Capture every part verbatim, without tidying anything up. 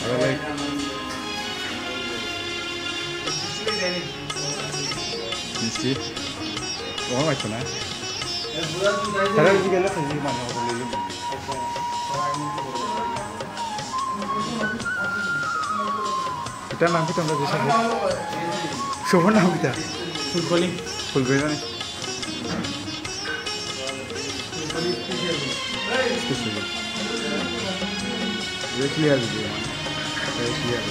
মিষ্টি ওখানে পাইছো না তারা যদি গেলে খাইছি মানে বলে এটার নাম কি তোমরা জিজ্ঞাসা করো শোভর নাম কিটা ফুলকলি ফুলকলি জানি ক্লিয়ার ভিডিও ক্লিয়ার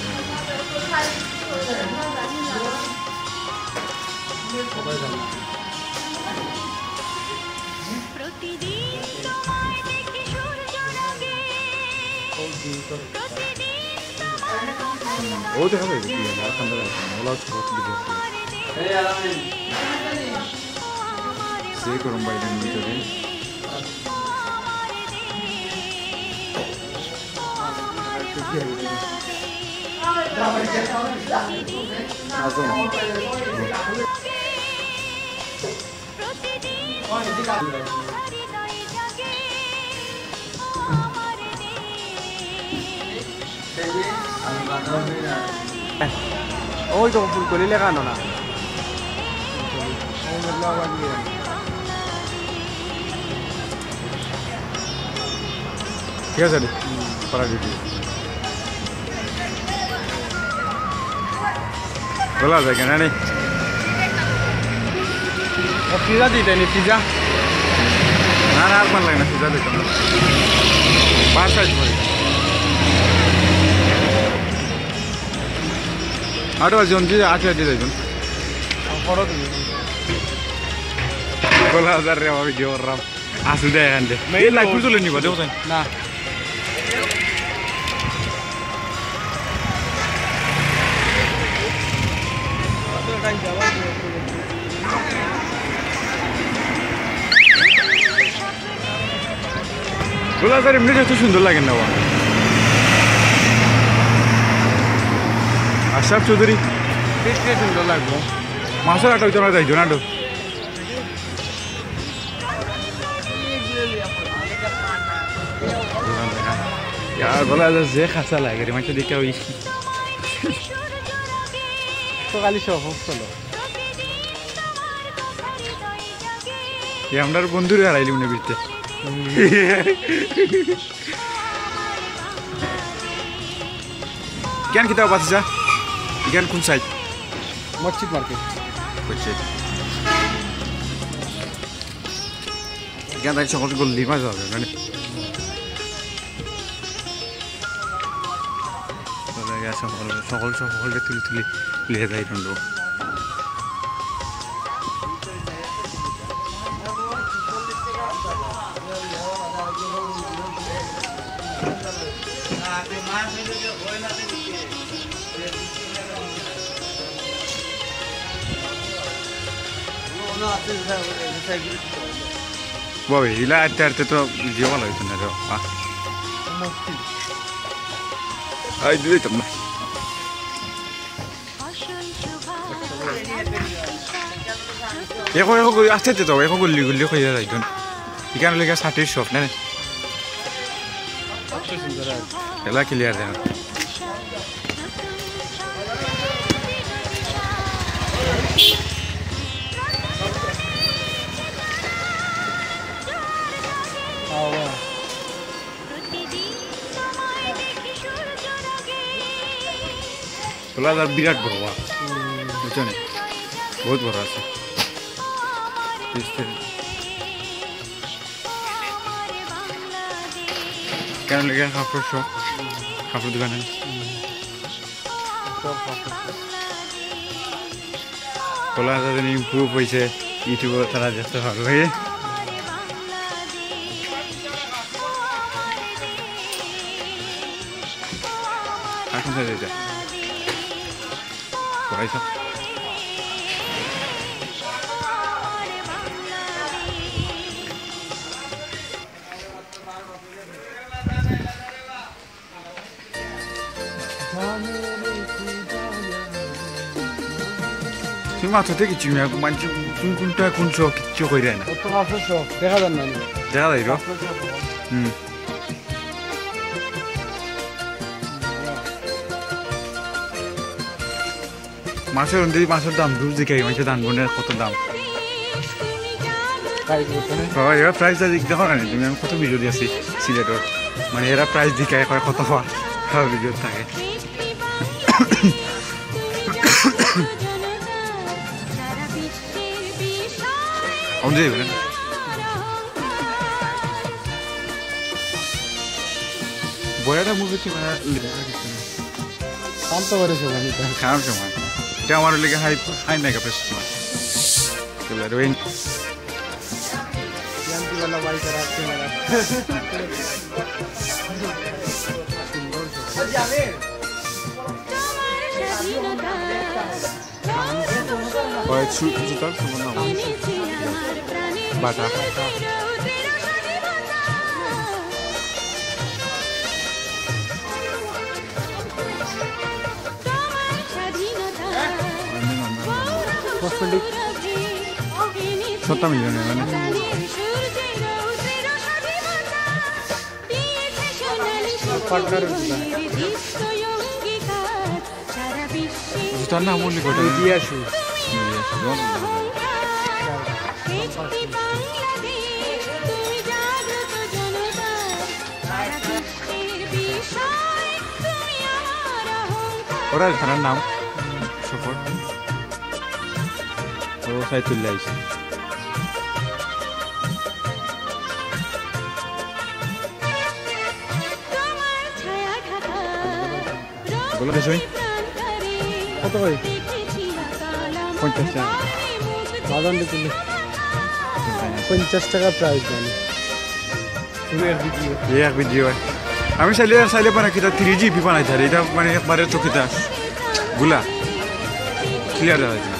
ও দেখা যাবে কি ঠান্ডা লাগে ওলা ছোট দিকে সে করুন বাইরের ভিতরে ওই তো ফুলকলি লেখানো না ঠিক আছে করা দিদি বলা যায় কেন নেই পিজা দিতে নি পিজা না না আর ভাল লাগে না পিজা দিতে না পাঁচ সাইজ করে আরো জন দিয়ে আছে দিয়ে দেবেন বলা হাজার রে ভিডিও রাম আসু দেয় এখান থেকে এই লাইভ তুলে নিবা দেও না বলা স্যার এমনি যত সুন্দর লাগে না আশরাফ চৌধুরী দেখতে সুন্দর লাগবো মাছের আটা হইতে আমরা যাইতো না তো यार बोला जे खासा লাগে রে মাছে দেখে ওই তো খালি সব হলো এই আমরার বন্ধুরা হারাইলি মনে বিতে কেন কিতাব পাচ্ছা কেন কোন সাইড মসজিদ মার্কেট মসজিদ কেন তাই সকল গল্লি মাছ হবে মানে সকল সকল সকলকে তুলি তুলি লিয়ে যাই রন্ড বাবা ইলা আটতে আটতে তো ভিডিও ভালো হইতো না রে আই দিতাম না এখন এখন আসতে তো এখন গল্লি গল্লি হয়ে যায় তো এখানে লেগে ষাটির শপ না খেলা ক্লিয়ার দেন তোলা বিরাট বড় বুঝছো না বহুত বড় আছে কেন লেগে কাপড় শপ কাপড় দোকানে তোলা যাতে ইম্প্রুভ হয়েছে ইউটিউবে তারা যেতে ভালো হয়ে এখন যেটা পড়াইছ তুমি মাথা থেকে চিনি মানুষ কোন কোনটা কোন শখ কিচ্ছু করে না দেখা যান না দেখা যাই হুম মাছের অনুযায়ী মাছের দাম দূর দিকে মাছের দাম বোনের কত দাম হয় এরা প্রাইস দিক দেখো না তুমি আমি কত ভিডিও দিয়েছি সিলেটর মানে এরা প্রাইস দিকে কত হওয়া ভিডিও থাকে অনুযায়ী বলেন বয়াটা মুভি কি শান্ত করে খারাপ সময় এটা আমার লেগে হাই হাই মেগা প্রেস সময় রোহিন বাটা সত্তর মিলিয়নের মানে জুতার নাম বললি কোথায় দিয়ে আসি ওরা খেলার নাম সফর ও সাইতুল্লাহ আইসি বলো দেশই কত ভাই পঞ্চাশ টাকা বাদাম দিলে পঞ্চাশ টাকা প্রাইস জানি এক ভিডিও আমি চাইলে চাইলে পারে কিটা থ্রি জিবি বানাই থাকি এটা মানে একবারে চকিটা গুলা ক্লিয়ার দেখা যায়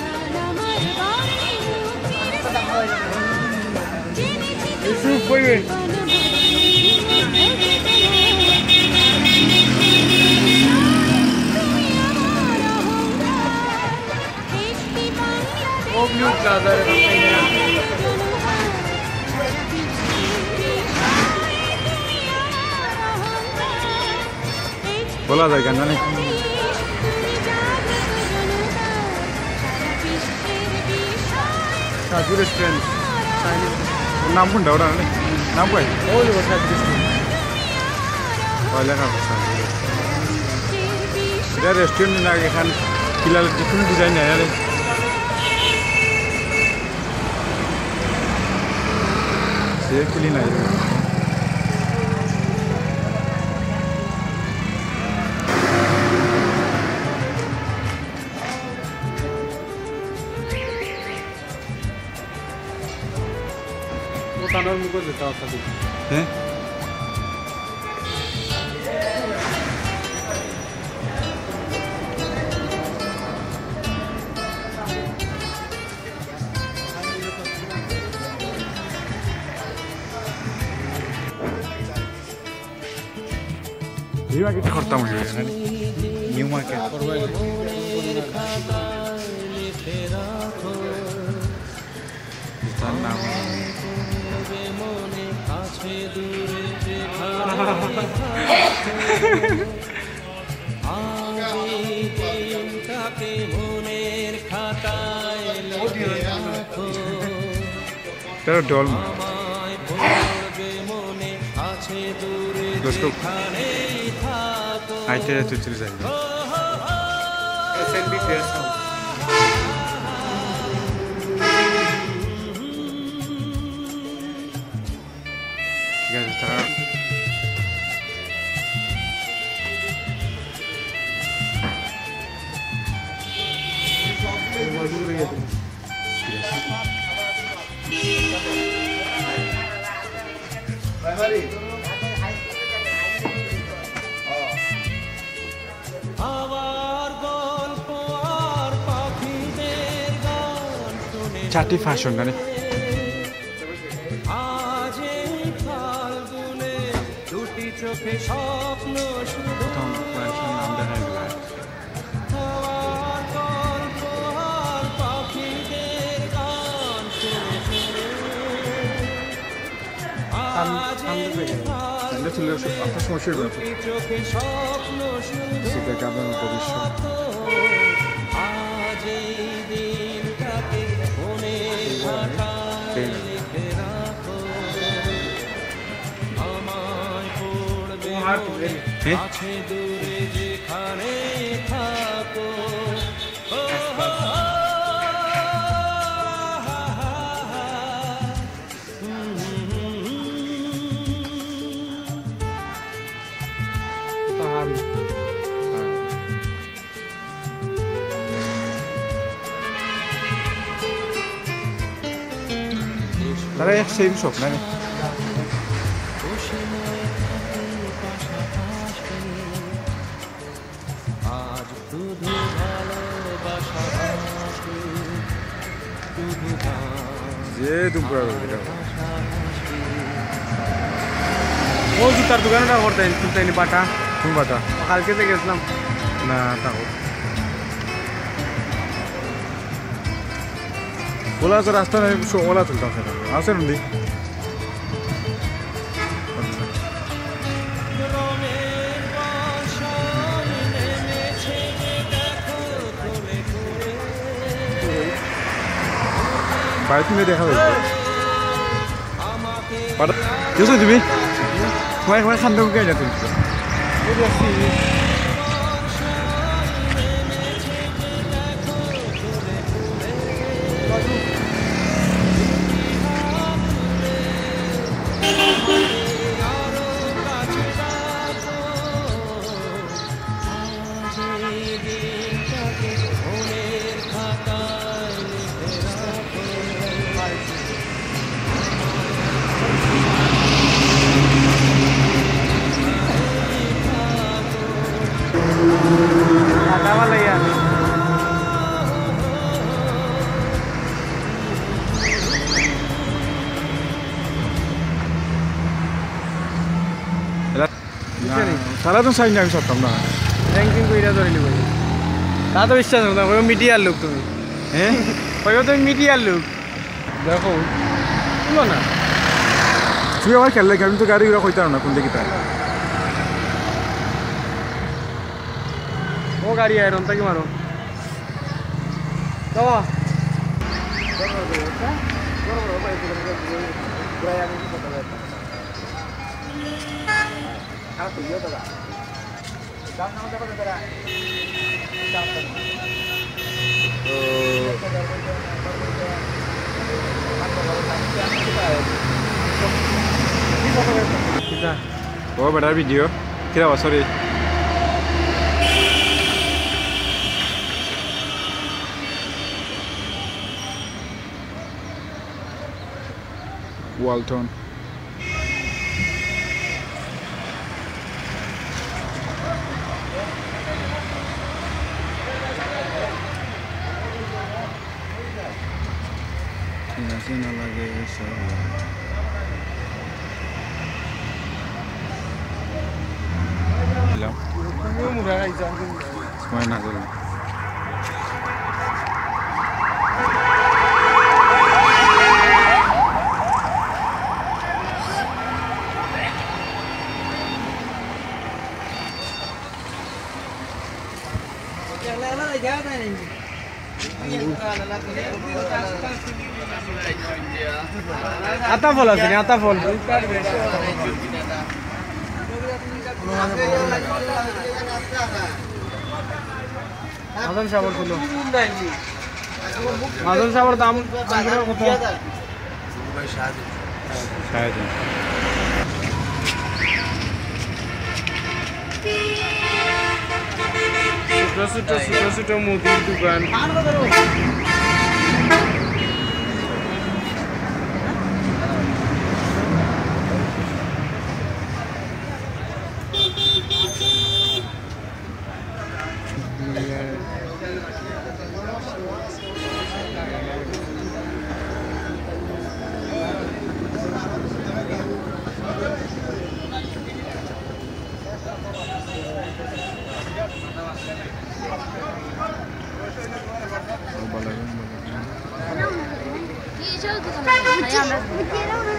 বলা যায় কেন জানি সাজু রেস্টুরেন্ট নাম কোনটা ওটা নাম কই লেখা এটা রেস্টুরেন্ট না এখান কিলাল কোনো ডিজাইন নাই আরে সে খুলি নাই কানার মুখে যেতে আসা হ্যাঁ নিউ মার্কেট করতাম নিউ মার্কেট তার নাম ডল दोस्तों आते तो चले जाएंगे एसएनबी फेयर ठीक है तरह চারটি ফ্যাশন গানে চোখে স্বপ্ন শুধু নাম দেখা গেল আপনার সমস্যার ব্যাপার সেটাকে আপনার ভবিষ্যৎ তারা এক সেম সব না যে দুপুর ও জুতার দোকানটা করতেন তুলতেনি বাটা কোন বাটা কালকে থেকে গেছিলাম না তাও ওলা তো রাস্তা নেই ওলা তুলতাম সেটা আছে নদী বাইরে তুমি দেখা যাবে দেখছো তুমি সবাই সবাই খান্দ কে না তুমি সারা তো সাইন আমি সরতাম না র্যাঙ্কিং কইরা ধরে নিব তা তো বিশ্বাস করতাম ওই মিডিয়ার লোক তুমি হ্যাঁ ওই তুমি মিডিয়ার লোক দেখো শুনো না তুই আমার খেললে আমি তো গাড়ি ঘোড়া কইতাম না কোন দিকে তাই ও গাড়ি আয়রন তাকে মারো বাবা ও বেটার ভিডিও কিরা sorry Walton así no la que eso semua enak dulu আতা ফল আছে না আতা ফল মাদন সাবর ছিল মাদন সাবর দাম কত শায়দ ছোট ছোট ছোট ছোট মুদির দোকান ये जो दुकान है